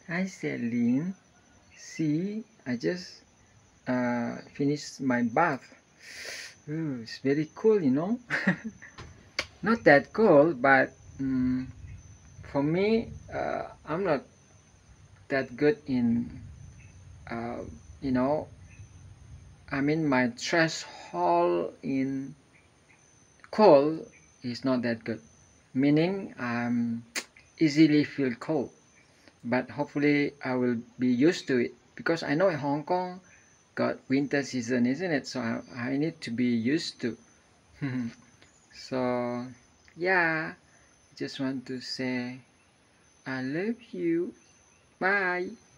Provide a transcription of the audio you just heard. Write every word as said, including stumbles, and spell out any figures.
Hi Celine. See, I just uh, finished my bath. Ooh, it's very cool, you know. Not that cold, but um, for me, uh, I'm not that good in, uh, you know, I mean, my threshold in cold is not that good. Meaning, I'm easily feel cold. But hopefully, I will be used to it because I know in Hong Kong got winter season, isn't it? So I, I need to be used to. So yeah, just want to say I love you. Bye.